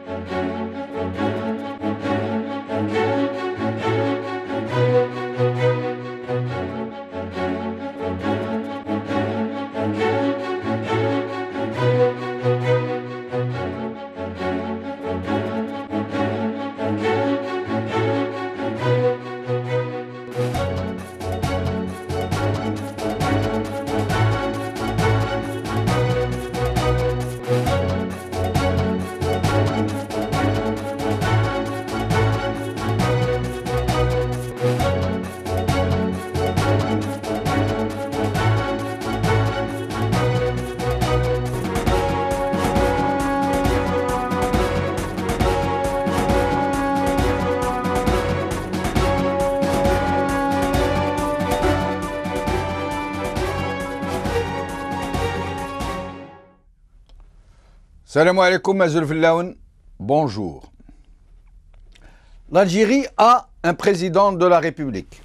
Salam alaikum, bonjour. L'Algérie a un président de la République.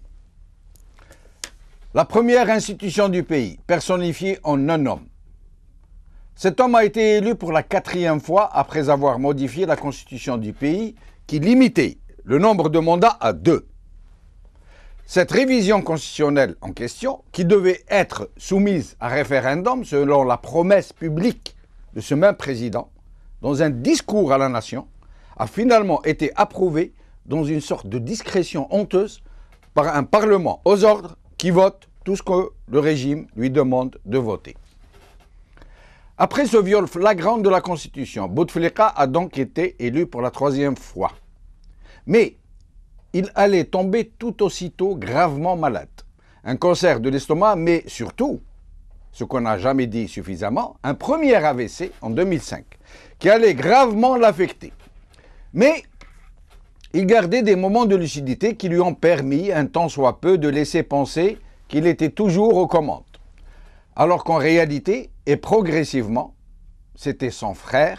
La première institution du pays, personnifiée en un homme. Cet homme a été élu pour la 4e fois après avoir modifié la constitution du pays qui limitait le nombre de mandats à 2. Cette révision constitutionnelle en question, qui devait être soumise à référendum selon la promesse publique de ce même président, dans un discours à la nation, a finalement été approuvée dans une sorte de discrétion honteuse par un parlement aux ordres qui vote tout ce que le régime lui demande de voter. Après ce viol flagrant de la Constitution, Bouteflika a donc été élu pour la 3e fois. Mais il allait tomber tout aussitôt gravement malade. Un cancer de l'estomac, mais surtout, ce qu'on n'a jamais dit suffisamment, un premier AVC en 2005, qui allait gravement l'affecter. Mais il gardait des moments de lucidité qui lui ont permis, un tant soit peu, de laisser penser qu'il était toujours aux commandes. Alors qu'en réalité, et progressivement, c'était son frère,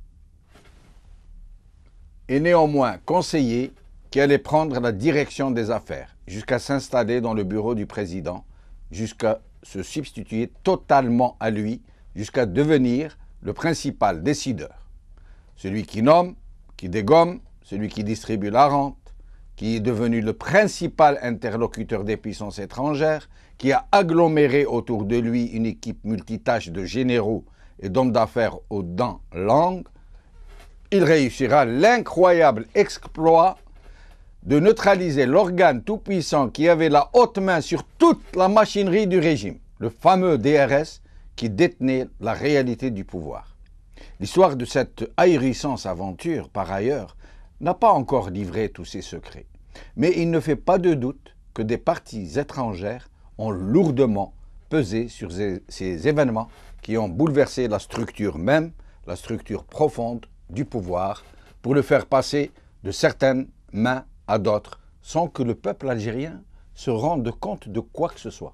et néanmoins conseiller, qui allait prendre la direction des affaires, jusqu'à s'installer dans le bureau du président, jusqu'à se substituer totalement à lui, jusqu'à devenir le principal décideur. Celui qui nomme, qui dégomme, celui qui distribue la rente, qui est devenu le principal interlocuteur des puissances étrangères, qui a aggloméré autour de lui une équipe multitâche de généraux et d'hommes d'affaires aux dents longues. Il réussira l'incroyable exploit de neutraliser l'organe tout-puissant qui avait la haute main sur toute la machinerie du régime, le fameux DRS qui détenait la réalité du pouvoir. L'histoire de cette ahurissante aventure, par ailleurs, n'a pas encore livré tous ses secrets. Mais il ne fait pas de doute que des parties étrangères ont lourdement pesé sur ces événements qui ont bouleversé la structure même, la structure profonde du pouvoir, pour le faire passer de certaines mains à d'autres, sans que le peuple algérien se rende compte de quoi que ce soit.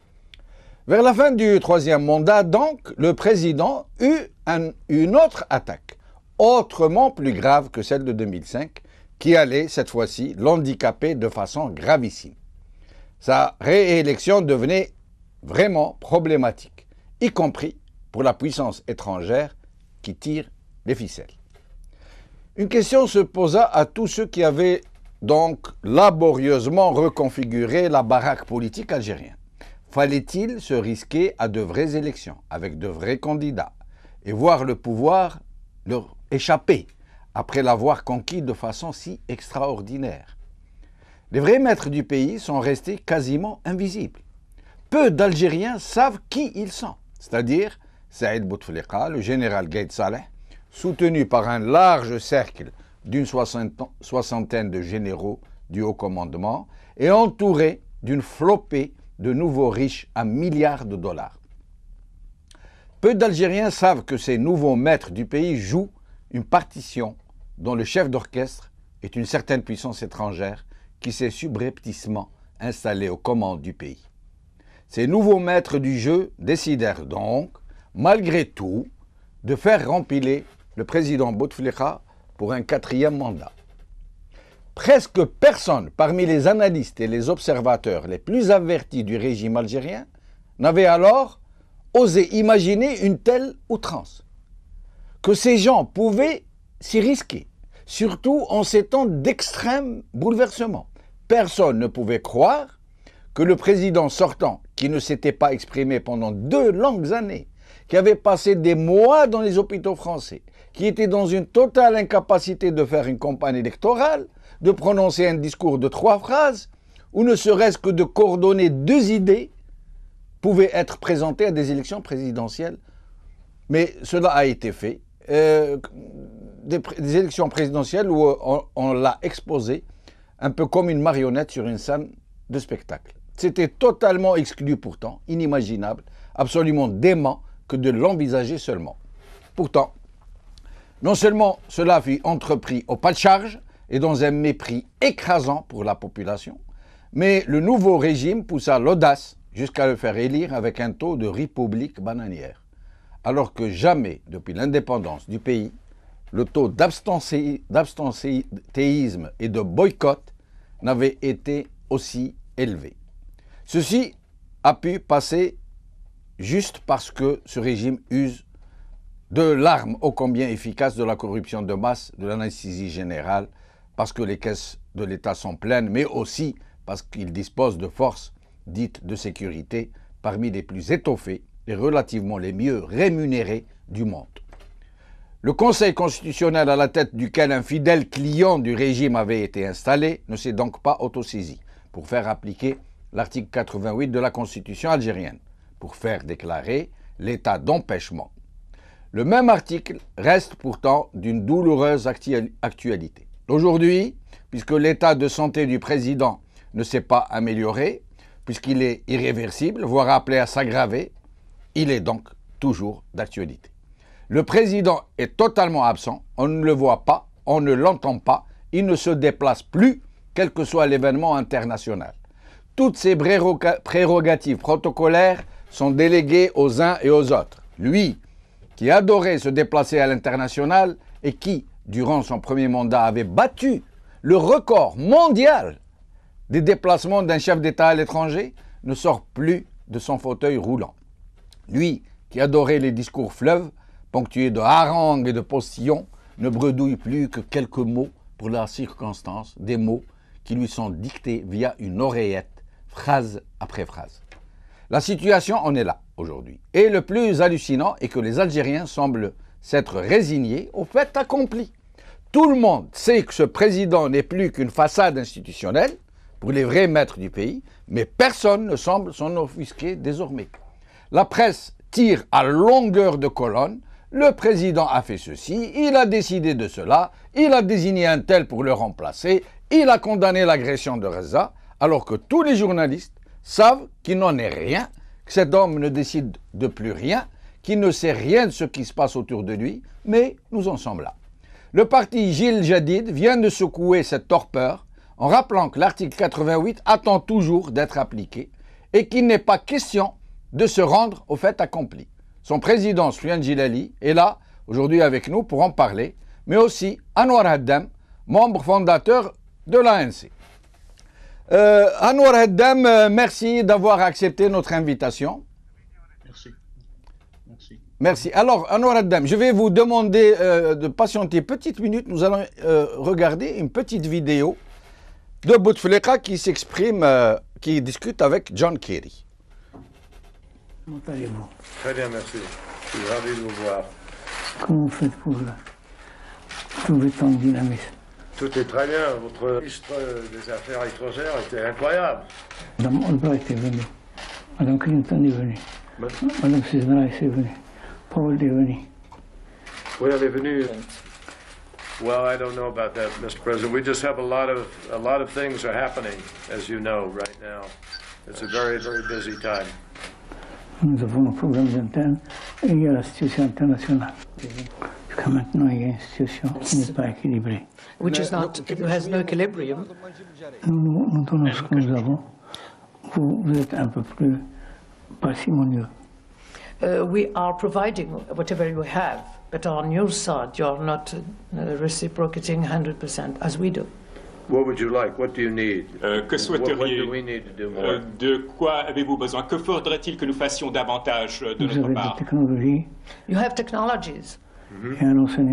Vers la fin du 3e mandat, donc, le président eut une autre attaque, autrement plus grave que celle de 2005, qui allait, cette fois-ci, l'handicaper de façon gravissime. Sa réélection devenait vraiment problématique, y compris pour la puissance étrangère qui tire les ficelles. Une question se posa à tous ceux qui avaient donc laborieusement reconfiguré la baraque politique algérienne. Fallait-il se risquer à de vraies élections, avec de vrais candidats, et voir le pouvoir leur échapper après l'avoir conquis de façon si extraordinaire? Les vrais maîtres du pays sont restés quasiment invisibles. Peu d'Algériens savent qui ils sont, c'est-à-dire Saïd Bouteflika, le général Gaïd Saleh, soutenu par un large cercle d'une soixantaine de généraux du haut commandement et entouré d'une flopée de nouveaux riches à milliards de dollars. Peu d'Algériens savent que ces nouveaux maîtres du pays jouent une partition dont le chef d'orchestre est une certaine puissance étrangère qui s'est subrepticement installée aux commandes du pays. Ces nouveaux maîtres du jeu décidèrent donc, malgré tout, de faire rempiler le président Bouteflika pour un 4e mandat. Presque personne parmi les analystes et les observateurs les plus avertis du régime algérien n'avait alors osé imaginer une telle outrance. Que ces gens pouvaient si risqué, surtout en ces temps d'extrême bouleversement. Personne ne pouvait croire que le président sortant, qui ne s'était pas exprimé pendant 2 longues années, qui avait passé des mois dans les hôpitaux français, qui était dans une totale incapacité de faire une campagne électorale, de prononcer un discours de 3 phrases, ou ne serait-ce que de coordonner 2 idées, pouvait être présenté à des élections présidentielles. Mais cela a été fait. Des élections présidentielles où on l'a exposé un peu comme une marionnette sur une scène de spectacle. C'était totalement exclu pourtant, inimaginable, absolument dément que de l'envisager seulement. Pourtant, non seulement cela fut entrepris au pas de charge et dans un mépris écrasant pour la population, mais le nouveau régime poussa l'audace jusqu'à le faire élire avec un taux de république bananière, alors que jamais, depuis l'indépendance du pays, le taux d'abstentéisme et de boycott n'avait été aussi élevé. Ceci a pu passer juste parce que ce régime use de l'arme ô combien efficace de la corruption de masse, de l'anesthésie générale, parce que les caisses de l'État sont pleines, mais aussi parce qu'il dispose de forces dites de sécurité parmi les plus étoffées et relativement les mieux rémunérées du monde. Le Conseil constitutionnel à la tête duquel un fidèle client du régime avait été installé ne s'est donc pas autosaisi pour faire appliquer l'article 88 de la Constitution algérienne, pour faire déclarer l'état d'empêchement. Le même article reste pourtant d'une douloureuse actualité. Aujourd'hui, puisque l'état de santé du président ne s'est pas amélioré, puisqu'il est irréversible, voire appelé à s'aggraver, il est donc toujours d'actualité. Le président est totalement absent, on ne le voit pas, on ne l'entend pas, il ne se déplace plus, quel que soit l'événement international. Toutes ces prérogatives protocolaires sont déléguées aux uns et aux autres. Lui, qui adorait se déplacer à l'international et qui, durant son premier mandat, avait battu le record mondial des déplacements d'un chef d'État à l'étranger, ne sort plus de son fauteuil roulant. Lui, qui adorait les discours fleuves, ponctués de harangues et de postillons, ne bredouille plus que quelques mots pour la circonstance, des mots qui lui sont dictés via une oreillette, phrase après phrase. La situation en est là aujourd'hui. Et le plus hallucinant est que les Algériens semblent s'être résignés au fait accompli. Tout le monde sait que ce président n'est plus qu'une façade institutionnelle pour les vrais maîtres du pays, mais personne ne semble s'en offusquer désormais. La presse tire à longueur de colonne. Le président a fait ceci, il a décidé de cela, il a désigné un tel pour le remplacer, il a condamné l'agression de Reza, alors que tous les journalistes savent qu'il n'en est rien, que cet homme ne décide de plus rien, qu'il ne sait rien de ce qui se passe autour de lui, mais nous en sommes là. Le parti Gil Jadid vient de secouer cette torpeur en rappelant que l'article 88 attend toujours d'être appliqué et qu'il n'est pas question de se rendre au fait accompli. Son président, Soufiane Djilali, est là, aujourd'hui avec nous, pour en parler, mais aussi Anwar Haddam, membre fondateur de l'ANC. Anwar Haddam, merci d'avoir accepté notre invitation. Merci. Merci. Merci. Alors, Anwar Haddam, je vais vous demander de patienter une petite minute. Nous allons regarder une petite vidéo de Bouteflika qui s'exprime, qui discute avec John Kerry. Comment allez-vous? Très bien, merci. Je suis ravi de vous voir. Comment vous faites pour trouver tant de dynamisme? Tout est très bien. Votre ministre des Affaires étrangères était incroyable. Madame Albright est venue. Madame Clinton est venue. Madame Cisnera est venue. Paul est venu. Oui, elle est venue. Well, I don't know about that, Mr. President. We just have a lot of things are happening, as you know, right now. It's a very, very busy time. Nous avons nos problèmes internes et il y a la situation internationale. Jusqu'à maintenant, il y a une situation qui n'est pas équilibrée. Which is not, it has no equilibrium. Nous donnons ce que nous avons. Vous êtes un peu plus parcimonieux. We are providing whatever you have, but on your side, you are not reciprocating 100% as we do. What would you like? What do you need? Que souhaiteriez What do we need to do more? De quoi avez-vous besoin? Que faudrait-il que nous fassions davantage de Vous notre avez part? des technologies, You have technologies. il y a un enseignement.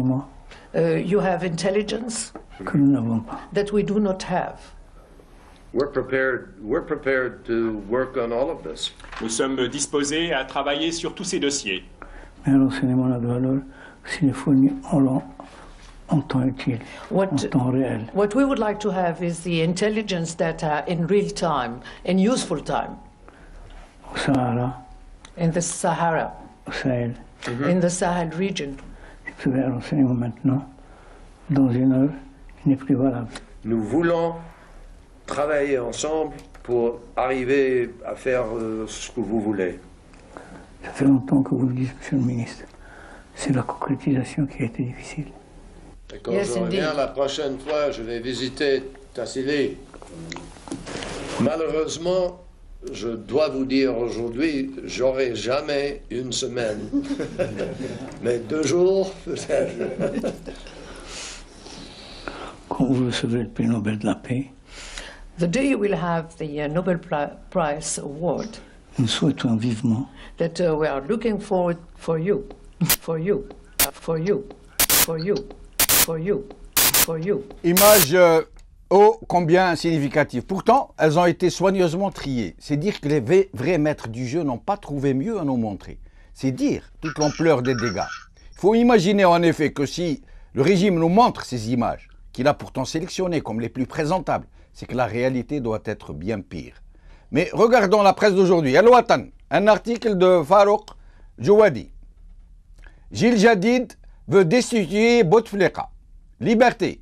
You have intelligence que nous n'avons pas. that we do not have. We're prepared to work on all of this. Nous sommes disposés à travailler sur tous ces dossiers. Mais le renseignement n'a de valeur s'il est fourni en temps utile, en temps réel. What we would like to have is the intelligence data in real time, in useful time, Au Sahara, in the Sahara, au Sahel. in the Sahel region. Si vous avez un renseignement maintenant, dans une heure, il n'est plus valable. Nous voulons travailler ensemble pour arriver à faire ce que vous voulez. Ça fait longtemps que vous le dites, Monsieur le Ministre. C'est la concrétisation qui a été difficile. Et quand Yes, je reviens indeed. la prochaine fois, je vais visiter Tassili. Malheureusement, je dois vous dire aujourd'hui, j'aurai jamais une semaine. Mais 2 jours, peut-être. Quand vous recevrez le prix Nobel de la paix, The day you will have the Nobel Prize award, nous souhaitons vivement that we are looking forward for you, for you, for you, for you, for you, for you. Images ô combien significatives. Pourtant, elles ont été soigneusement triées. C'est dire que les vrais maîtres du jeu n'ont pas trouvé mieux à nous montrer. C'est dire toute l'ampleur des dégâts. Il faut imaginer en effet que si le régime nous montre ces images, qu'il a pourtant sélectionnées comme les plus présentables, c'est que la réalité doit être bien pire. Mais regardons la presse d'aujourd'hui. El Watan, un article de Farouk Jouadi. Gilles Jadid veut destituer Bouteflika. Liberté.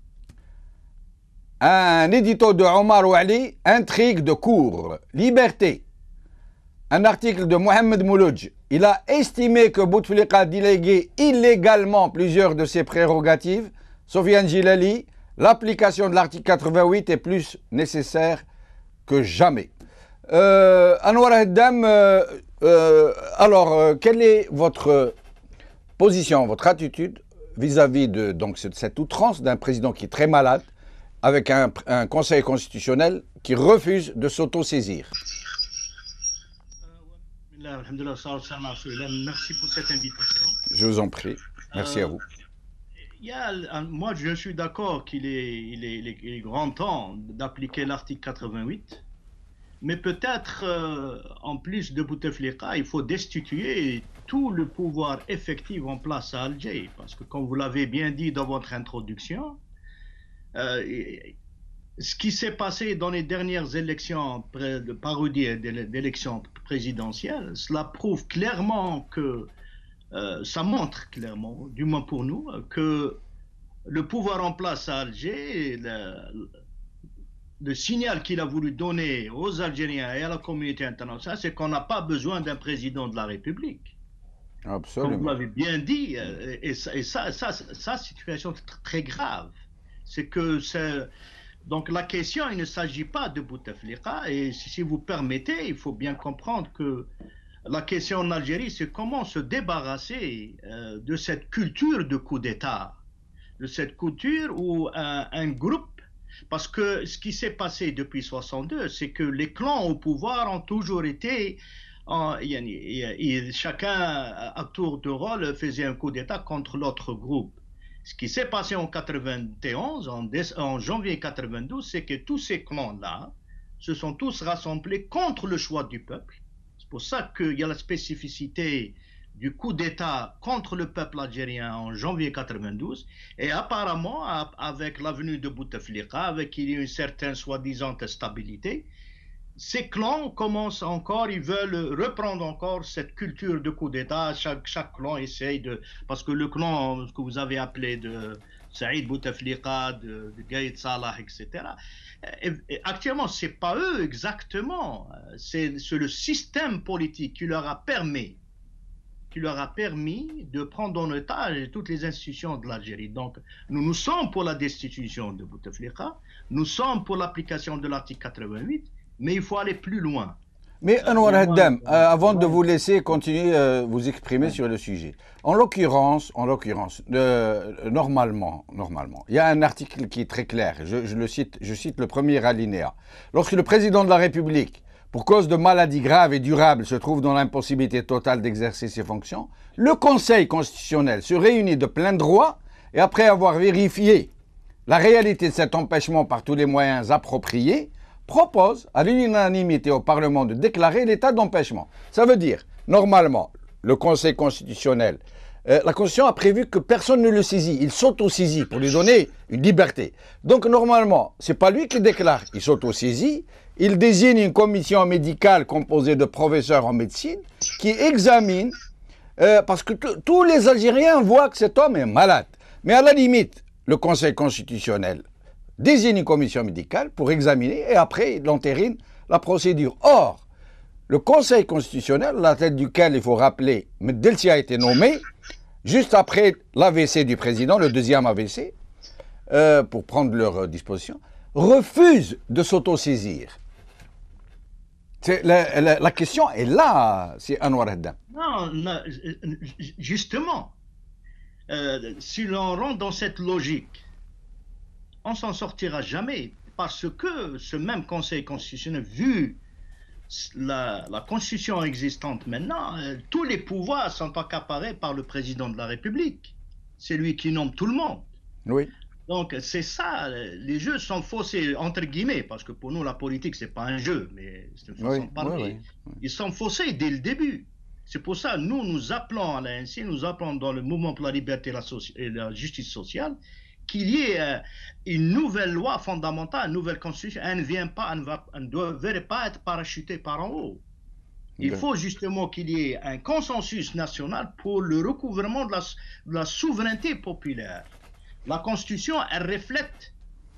Un édito de Omar Ouali, intrigue de cour. Liberté. Un article de Mohamed Mouloudj. Il a estimé que Bouteflika a délégué illégalement plusieurs de ses prérogatives. Sofiane Gilali, l'application de l'article 88 est plus nécessaire que jamais. Anwar Haddam, alors, quelle est votre position, votre attitude vis-à-vis de donc, cette outrance d'un président qui est très malade, avec un conseil constitutionnel qui refuse de s'auto-saisir? Merci pour cette invitation. Je vous en prie. Merci à vous. Moi, je suis d'accord qu'il est grand temps d'appliquer l'article 88, mais peut-être, en plus de Bouteflika, il faut destituer tout le pouvoir effectif en place à Alger, parce que, comme vous l'avez bien dit dans votre introduction, ce qui s'est passé dans les dernières élections de parodie d'élections présidentielles, cela prouve clairement que ça montre clairement, du moins pour nous, que le pouvoir en place à Alger, le signal qu'il a voulu donner aux Algériens et à la communauté internationale, c'est qu'on n'a pas besoin d'un président de la République. Absolument. Comme vous l'avez bien dit, et ça c'est une situation très grave. C'est que donc la question, il ne s'agit pas de Bouteflika, et si vous permettez, il faut bien comprendre que la question en Algérie, c'est comment se débarrasser de cette culture de coup d'État, de cette culture où un groupe, parce que ce qui s'est passé depuis 62, c'est que les clans au pouvoir ont toujours été, chacun à tour de rôle faisait un coup d'État contre l'autre groupe. Ce qui s'est passé en 91, en janvier 92, c'est que tous ces clans-là se sont tous rassemblés contre le choix du peuple. C'est pour ça qu'il y a la spécificité du coup d'État contre le peuple algérien en janvier 92. Et apparemment, avec la venue de Bouteflika, avec il y a une certaine soi-disant stabilité, ces clans commencent encore, ils veulent reprendre encore cette culture de coup d'État. Chaque clan essaye de... Parce que le clan que vous avez appelé de Saïd Bouteflika, de Gaïd Salah, etc., actuellement, ce n'est pas eux exactement. C'est le système politique qui leur a permis de prendre en otage toutes les institutions de l'Algérie. Donc, nous sommes pour la destitution de Bouteflika, nous sommes pour l'application de l'article 88, mais il faut aller plus loin. Mais Anwar Haddam, avant de vous laisser continuer vous exprimer sur le sujet, en l'occurrence, normalement, il y a un article qui est très clair, je cite le premier alinéa. Lorsque le président de la République, pour cause de maladies graves et durables, se trouve dans l'impossibilité totale d'exercer ses fonctions, le Conseil constitutionnel se réunit de plein droit et après avoir vérifié la réalité de cet empêchement par tous les moyens appropriés, propose à l'unanimité au Parlement de déclarer l'état d'empêchement. Ça veut dire, normalement, le Conseil constitutionnel, la Constitution a prévu que personne ne le saisit. Il s'auto-saisit pour lui donner une liberté. Donc normalement, ce n'est pas lui qui déclare, il s'auto-saisit, il désigne une commission médicale composée de professeurs en médecine qui examine, parce que tous les Algériens voient que cet homme est malade. Mais à la limite, le Conseil constitutionnel désigne une commission médicale pour examiner et après il entérine la procédure. Or, le Conseil constitutionnel, à la tête duquel il faut rappeler, Meddelsi a été nommé juste après l'AVC du président, le deuxième AVC, pour prendre leurs dispositions, refuse de s'autosaisir. La question est là, c'est Anwar Haddam. Non, justement, si l'on rentre dans cette logique, on s'en sortira jamais, parce que ce même Conseil constitutionnel, vu la constitution existante maintenant, tous les pouvoirs sont accaparés par le président de la République. C'est lui qui nomme tout le monde. Oui. Donc c'est ça, les jeux sont faussés, entre guillemets, parce que pour nous la politique c'est pas un jeu, mais c'est une façon de parler. Ils sont faussés dès le début. C'est pour ça nous appelons à l'ANC, nous appelons dans le mouvement pour la liberté et la justice sociale, qu'il y ait une nouvelle loi fondamentale, une nouvelle constitution. Elle ne vient pas, elle ne devrait pas être parachutée par en haut. Il faut justement qu'il y ait un consensus national pour le recouvrement de la souveraineté populaire. La Constitution, elle reflète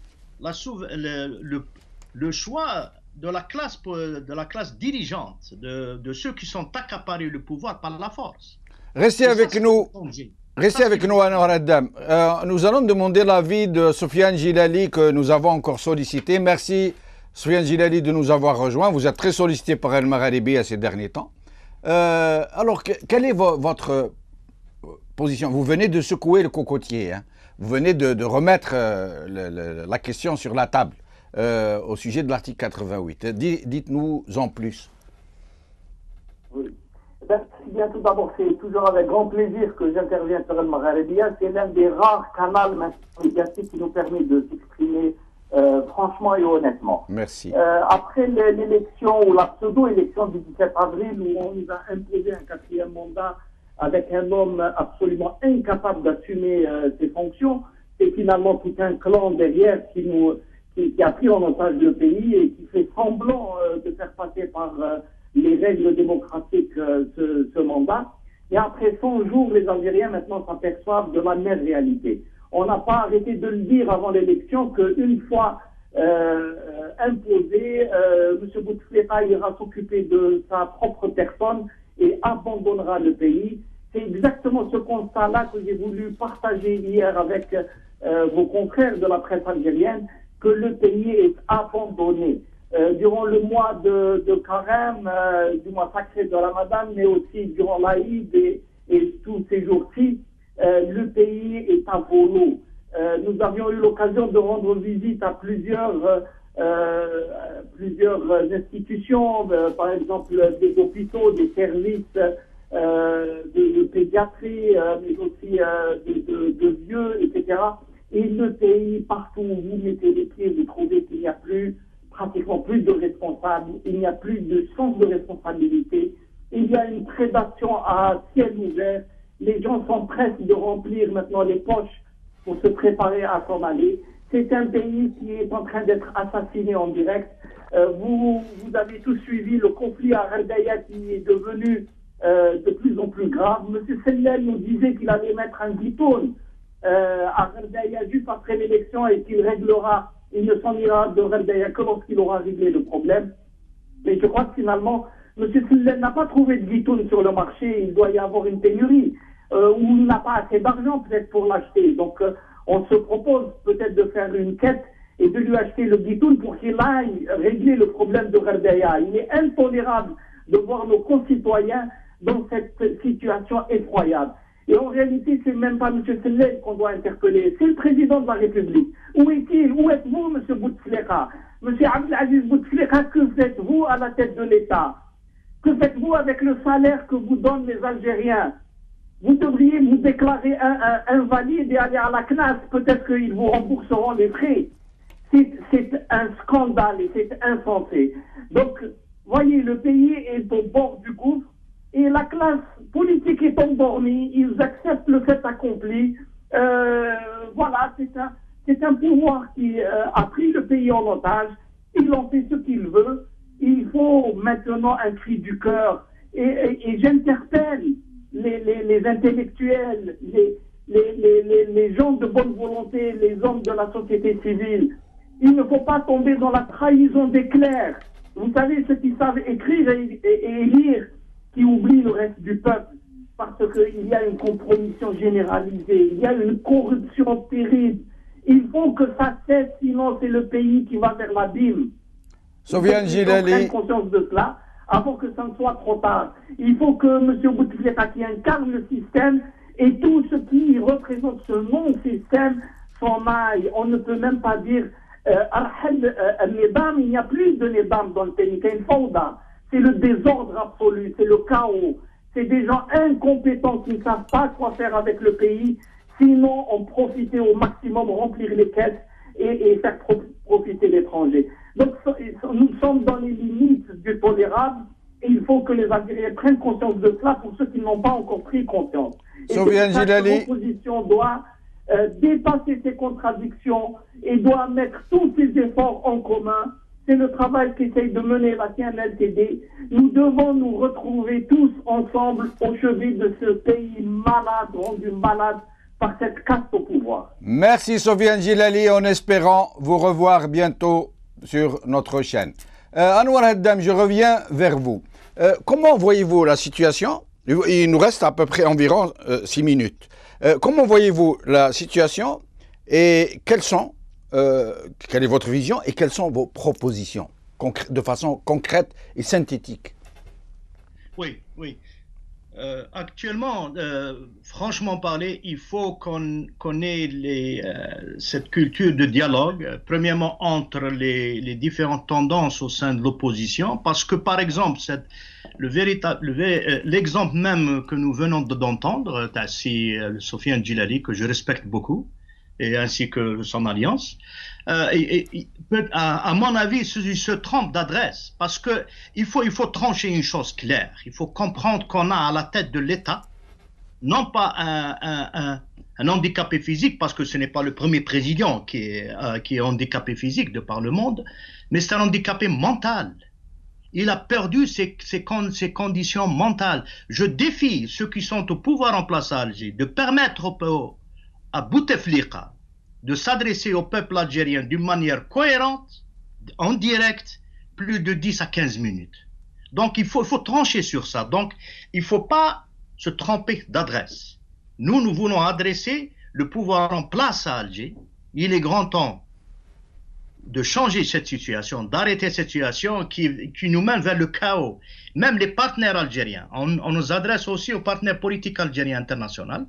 le choix de la classe dirigeante, de ceux qui sont accaparés le pouvoir par la force. Restez avec nous. Restez avec nous, Anwar Haddam. Nous allons demander l'avis de Soufiane Djilali que nous avons encore sollicité. Merci, Soufiane Djilali, de nous avoir rejoints. Vous êtes très sollicité par El Magharibi à ces derniers temps. Alors, quelle est votre position? Vous venez de secouer le cocotier, hein. Vous venez de remettre la question sur la table au sujet de l'article 88. Dites-nous en plus. Oui. Bien, tout d'abord, c'est toujours avec grand plaisir que j'interviens sur El Magharibia. C'est l'un des rares canaux médiatiques qui nous permet de s'exprimer franchement et honnêtement. Merci. Après l'élection ou la pseudo-élection du 17 avril où on nous a imposé un quatrième mandat avec un homme absolument incapable d'assumer ses fonctions, c'est finalement tout un clan derrière qui a pris en otage le pays et qui fait semblant de faire passer par les règles démocratiques ce mandat. Et après 100 jours, les Algériens maintenant s'aperçoivent de la même réalité. On n'a pas arrêté de le dire avant l'élection qu'une fois imposé, M. Bouteflika ira s'occuper de sa propre personne et abandonnera le pays. C'est exactement ce constat-là que j'ai voulu partager hier avec vos confrères de la presse algérienne, que le pays est abandonné. Durant le mois de Carême, du mois sacré de Ramadan, mais aussi durant l'Aïd et tous ces jours-ci, le pays est à volo. Nous avions eu l'occasion de rendre visite à plusieurs institutions, par exemple des hôpitaux, des services de pédiatrie, mais aussi de vieux, etc. Et le pays, partout où vous mettez les pieds, vous trouvez qu'il n'y a pratiquement plus de responsables, il n'y a plus de sens de responsabilité, il y a une prédation à ciel ouvert, les gens sont prêts de remplir maintenant les poches pour se préparer à s'en aller. C'est un pays qui est en train d'être assassiné en direct. Vous avez tous suivi le conflit à Gherdaya qui est devenu de plus en plus grave. M. Sellel nous disait qu'il allait mettre un guitoune à Gherdaya juste après l'élection et qu'il réglera. Il ne s'en ira de Gherdaya que lorsqu'il aura réglé le problème. Mais je crois que finalement, M. Sellel n'a pas trouvé de guitoune sur le marché. Il doit y avoir une pénurie ou il n'a pas assez d'argent peut-être pour l'acheter. Donc on se propose peut-être de faire une quête et de lui acheter le guitoune pour qu'il aille régler le problème de Gherdaya. Il est intolérable de voir nos concitoyens dans cette situation effroyable. Et en réalité, c'est même pas M. Sellel qu'on doit interpeller, c'est le président de la République. Où est-il? Où êtes-vous, M. Bouteflika? M. Abdelaziz Bouteflika, que faites-vous à la tête de l'État? Que faites-vous avec le salaire que vous donnent les Algériens? vous devriez vous déclarer invalide et aller à la classe. Peut-être qu'ils vous rembourseront les frais. C'est un scandale et c'est insensé. Donc, voyez, le pays est au bord du gouffre et la classe politique est endormie. Ils acceptent le fait accompli. Voilà, c'est un pouvoir qui a pris le pays en otage. Il en fait ce qu'il veut. Il faut maintenant un cri du cœur. Et j'interpelle les intellectuels, les gens de bonne volonté, les hommes de la société civile. Il ne faut pas tomber dans la trahison des clercs. Vous savez, ceux qui savent écrire et lire, qui oublient le reste du peuple, parce qu'il y a une compromission généralisée, il y a une corruption terrible. Il faut que ça cesse, sinon c'est le pays qui va vers l'abîme. Sofiane Djilali. Il faut prendre conscience de cela avant que ça ne soit trop tard. Il faut que M. Bouteflika qui incarne le système et tout ce qui représente ce non-système s'en aille. On ne peut même pas dire il n'y a plus de Nidam dans le pays, c'est une fauda. C'est le désordre absolu, c'est le chaos. C'est des gens incompétents qui ne savent pas quoi faire avec le pays, sinon en profiter au maximum, remplir les caisses et faire profiter l'étranger. Donc nous sommes dans les limites du tolérable et il faut que les Algériens prennent conscience de cela pour ceux qui n'ont pas encore pris conscience. Et l'opposition doit dépasser ces contradictions et doit mettre tous ses efforts en commun. C'est le travail qu'essaye de mener la CNLTD. Nous devons nous retrouver tous ensemble au chevet de ce pays malade, rendu malade par cette caste au pouvoir. Merci Sofiane Djilali, en espérant vous revoir bientôt sur notre chaîne. Anouar Haddam, je reviens vers vous. Comment voyez-vous la situation? Il nous reste à peu près environ 6 minutes. Comment voyez-vous la situation et quelle est votre vision et quelles sont vos propositions de façon concrète et synthétique? Oui. Actuellement, franchement parler, il faut qu'on ait cette culture de dialogue, premièrement entre les différentes tendances au sein de l'opposition, parce que par exemple, l'exemple même que nous venons d'entendre, c'est Sofiane Djilali, que je respecte beaucoup, et ainsi que son alliance, à mon avis, il se trompe d'adresse, parce que il faut trancher une chose claire. Il faut comprendre qu'on a à la tête de l'État, non pas un handicapé physique, parce que ce n'est pas le premier président qui est handicapé physique de par le monde, mais c'est un handicapé mental. Il a perdu ses conditions mentales. Je défie ceux qui sont au pouvoir en place à Alger de permettre à Bouteflika de s'adresser au peuple algérien d'une manière cohérente, en direct, plus de 10 à 15 minutes. Donc il faut trancher sur ça. Donc il ne faut pas se tromper d'adresse. Nous voulons adresser le pouvoir en place à Alger. Il est grand temps de changer cette situation, d'arrêter cette situation qui nous mène vers le chaos. Même les partenaires algériens, on nous adresse aussi aux partenaires politiques algériens internationaux.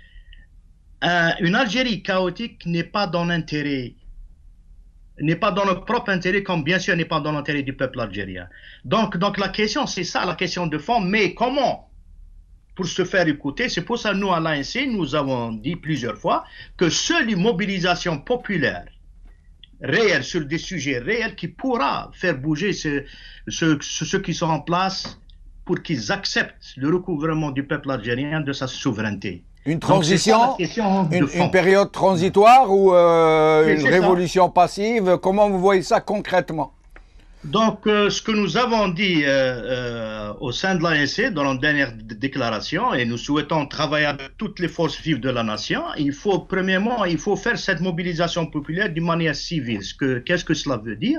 Une Algérie chaotique n'est pas dans l'intérêt, n'est pas dans notre propre intérêt, comme bien sûr n'est pas dans l'intérêt du peuple algérien. Donc la question, c'est ça, la question de fond. Mais comment, pour se faire écouter, c'est pour ça que nous, à l'ANC, nous avons dit plusieurs fois que seule une mobilisation populaire réelle sur des sujets réels qui pourra faire bouger ceux qui sont en place pour qu'ils acceptent le recouvrement du peuple algérien de sa souveraineté. Une transition, une période transitoire ou une révolution passive? Comment vous voyez ça concrètement? Donc, ce que nous avons dit au sein de l'ANC dans la dernière déclaration, et nous souhaitons travailler avec toutes les forces vives de la nation, premièrement, il faut faire cette mobilisation populaire d'une manière civile. Qu'est-ce que cela veut dire?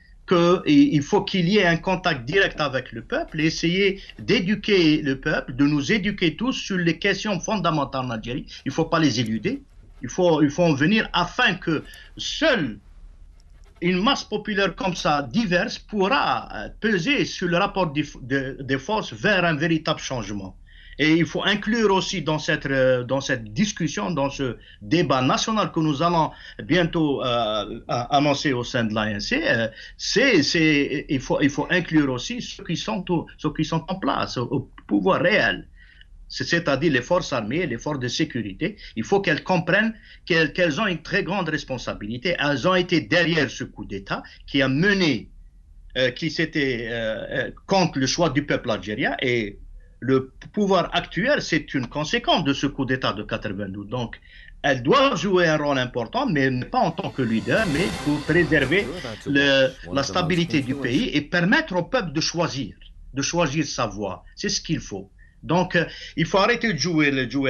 Il faut qu'il y ait un contact direct avec le peuple et essayer d'éduquer le peuple, de nous éduquer tous sur les questions fondamentales en Algérie. Il ne faut pas les éluder. Il faut en venir afin que seule une masse populaire comme ça, diverse, pourra peser sur le rapport des forces vers un véritable changement. Et il faut inclure aussi dans cette discussion, dans ce débat national que nous allons bientôt annoncer au sein de l'ANC, il faut inclure aussi ceux qui sont en place, au pouvoir réel. c'est-à-dire les forces armées, les forces de sécurité. Il faut qu'elles comprennent qu'elles ont une très grande responsabilité. Elles ont été derrière ce coup d'État qui a mené, qui s'était contre le choix du peuple algérien, et le pouvoir actuel, c'est une conséquence de ce coup d'État de 92. Donc, elles doivent jouer un rôle important, mais pas en tant que leader, mais pour préserver la stabilité du pays et permettre au peuple de choisir sa voie. C'est ce qu'il faut. Donc, il faut arrêter de jouer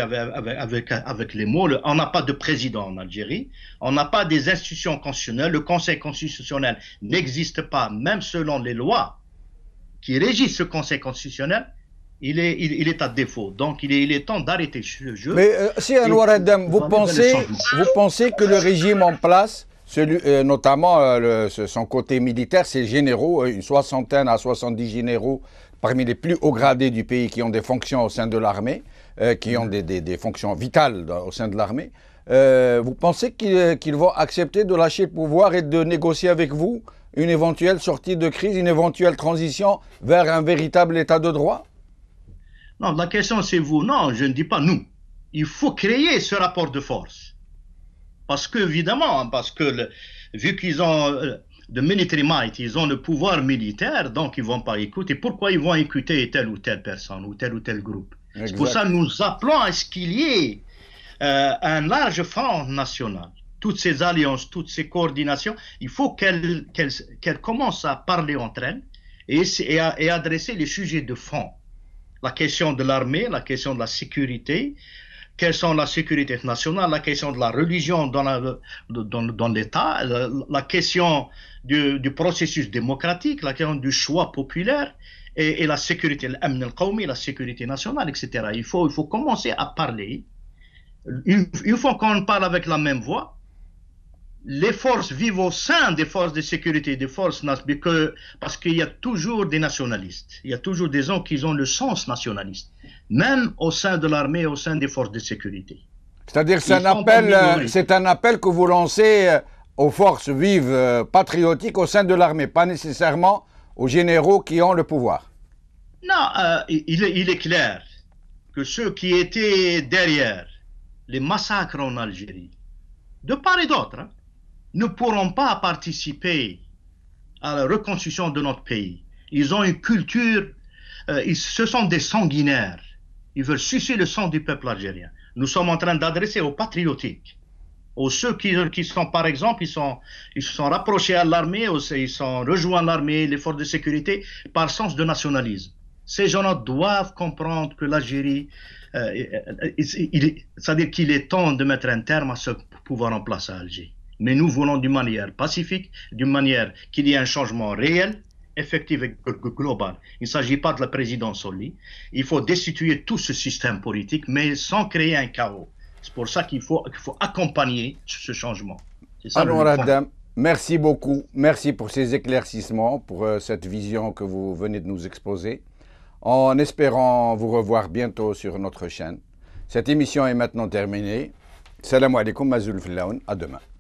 avec les mots. On n'a pas de président en Algérie, on n'a pas des institutions constitutionnelles, le Conseil constitutionnel n'existe pas, même selon les lois qui régissent ce Conseil constitutionnel. Il est à défaut. Donc, il est temps d'arrêter le jeu. Mais si Anwar Adem, vous pensez que le régime en place, notamment son côté militaire, c'est généraux, une soixantaine à 70 généraux parmi les plus hauts gradés du pays qui ont des fonctions au sein de l'armée, qui ont des fonctions vitales au sein de l'armée, vous pensez qu'ils vont accepter de lâcher le pouvoir et de négocier avec vous une éventuelle sortie de crise, une éventuelle transition vers un véritable état de droit? Non, la question c'est vous. Non, je ne dis pas nous. Il faut créer ce rapport de force. Parce que, évidemment, vu qu'ils ont de military might, ils ont le pouvoir militaire, donc ils ne vont pas écouter. Pourquoi ils vont écouter telle ou telle personne ou tel groupe? C'est pour ça que nous appelons à ce qu'il y ait un large front national. Toutes ces alliances, toutes ces coordinations, il faut qu'elles commencent à parler entre elles et adresser les sujets de fond. La question de l'armée, la question de la sécurité, quelles sont la sécurité nationale, la question de la religion dans l'État, la question du processus démocratique, la question du choix populaire et la sécurité, la sécurité nationale, etc. Il faut commencer à parler. Une fois qu'on parle avec la même voix, les forces vivent au sein des forces de sécurité, des forces parce qu'il y a toujours des nationalistes. Il y a toujours des gens qui ont le sens nationaliste, même au sein de l'armée, au sein des forces de sécurité. C'est-à-dire que c'est un appel que vous lancez aux forces vives patriotiques au sein de l'armée, pas nécessairement aux généraux qui ont le pouvoir. Non, il est clair que ceux qui étaient derrière les massacres en Algérie, de part et d'autre, ne pourront pas participer à la reconstruction de notre pays. Ils ont une culture, ce sont des sanguinaires. Ils veulent sucer le sang du peuple algérien. Nous sommes en train d'adresser aux patriotiques, aux ceux qui sont, par exemple, ils se sont rapprochés à l'armée, ils sont rejoints l'armée, les forces de sécurité, par sens de nationalisme. Ces gens-là doivent comprendre que l'Algérie, c'est-à-dire qu'il est temps de mettre un terme à ce pouvoir en place à Alger. Mais nous voulons d'une manière pacifique, d'une manière qu'il y ait un changement réel, effectif et global. Il ne s'agit pas de la présidence solide. Il faut destituer tout ce système politique, mais sans créer un chaos. C'est pour ça qu'il faut accompagner ce changement. Anwar Adem, merci beaucoup. Merci pour ces éclaircissements, pour cette vision que vous venez de nous exposer. En espérant vous revoir bientôt sur notre chaîne. Cette émission est maintenant terminée. Salam alaikum, Mazoul Fillaoun, à demain.